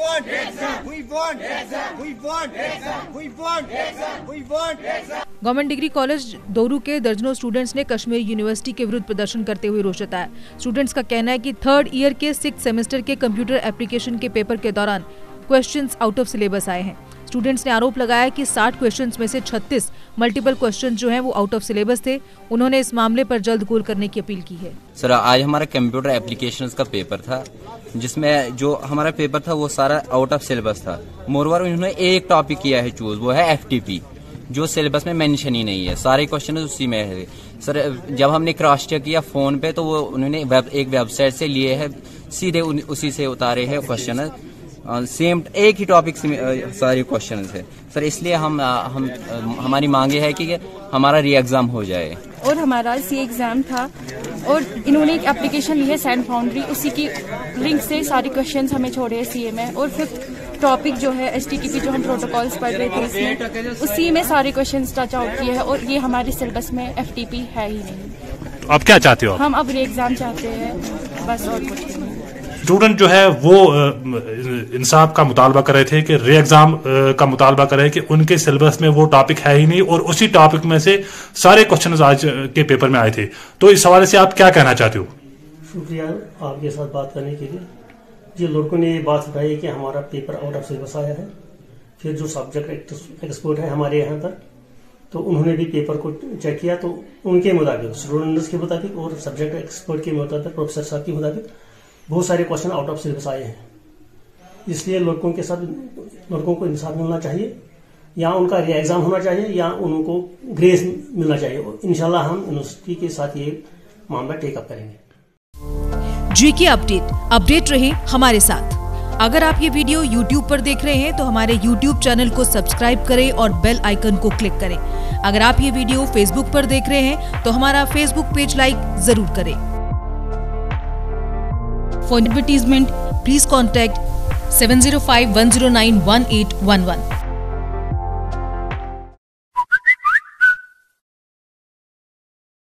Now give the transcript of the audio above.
want exam. We want exam. We want exam. We want exam. We want exam. Government degree college Doru के दर्जनों students ने Kashmir university के विरुद्ध प्रदर्शन करते हुए रोष जताया। स्टूडेंट्स का कहना है कि 3rd ईयर के 6th सेमेस्टर के कंप्यूटर एप्लीकेशन के पेपर के दौरान क्वेश्चंस आउट ऑफ सिलेबस आए हैं। स्टूडेंट्स ने आरोप लगाया कि 60 क्वेश्चंस में से 36 मल्टीपल क्वेश्चन जो हैं वो आउट ऑफ सिलेबस थे। उन्होंने इस मामले पर जल्द गोल करने की अपील की है। सर, आज हमारा कंप्यूटर एप्लीकेशंस का पेपर था, जिसमें जो हमारा पेपर था वो सारा आउट ऑफ सिलेबस था। मोरओवर उन्होंने एक टॉपिक किया है चूज, वो है FTP, जो सिलेबस में मेंशन ही नहीं है। सारे क्वेश्चन उसी में है। सर, जब हमने क्रॉस चेक किया फोन पे तो वो उन्होंने एक वेबसाइट से लिए है, सीधे उसी से उतारे हैं क्वेश्चन। सेम एक ही टॉपिक से सारे क्वेश्चन है सर। इसलिए हमारी मांगे है कि हमारा री एग्जाम हो जाए। और हमारा सी एग्जाम था और इन्होंने एक एप्लीकेशन ली है सैंड फाउंड्री, उसी की लिंक से सारे क्वेश्चंस हमें छोड़े हैं CA में। और 5th टॉपिक जो है HTTP जो हम प्रोटोकॉल्स पढ़ रहे थे इसमें, उसी में सारे क्वेश्चंस टच आउट किए हैं और ये हमारे सिलेबस में FTP है ही नहीं। आप क्या चाहते हो? हम अब री एग्जाम चाहते हैं बस, और कुछ नहीं। स्टूडेंट जो है वो इंसाफ का मुतालबा कर रहे थे कि री एग्जाम का मुतालबा कर रहे हैं कि उनके सिलेबस में वो टॉपिक है ही नहीं और उसी टॉपिक में से सारे क्वेश्चंस आज के पेपर में आए थे। तो इस हवाले से आप क्या कहना चाहते हो? शुक्रिया आपके साथ बात करने के लिए। जी, लड़कों ने ये बात उठाई कि हमारा पेपर आउट ऑफ सिलेबस आया है। फिर जो सब्जेक्ट एक्सपर्ट है हमारे यहाँ पर, तो उन्होंने भी पेपर को चेक किया, तो उनके मुताबिक, स्टूडेंट्स के मुताबिक और सब्जेक्ट एक्सपर्ट के मुताबिक, प्रोफेसर साहब के मुताबिक बहुत सारे क्वेश्चन आउट ऑफ सिलेबस आए हैं। इसलिए लड़कों को इंसाफ मिलना चाहिए, या उनका री एग्जाम होना चाहिए, या उनको ग्रेस मिलना चाहिए। और इंशाल्लाह हम यूनिवर्सिटी के साथ ये मामला टेकअप करेंगे। GK अपडेट रहे हमारे साथ। अगर आप ये वीडियो YouTube पर देख रहे हैं तो हमारे YouTube चैनल को सब्सक्राइब करें और बेल आइकन को क्लिक करें। अगर आप ये वीडियो Facebook पर देख रहे हैं तो हमारा Facebook पेज लाइक जरूर करें। For advertisement, please contact 705-109-1811.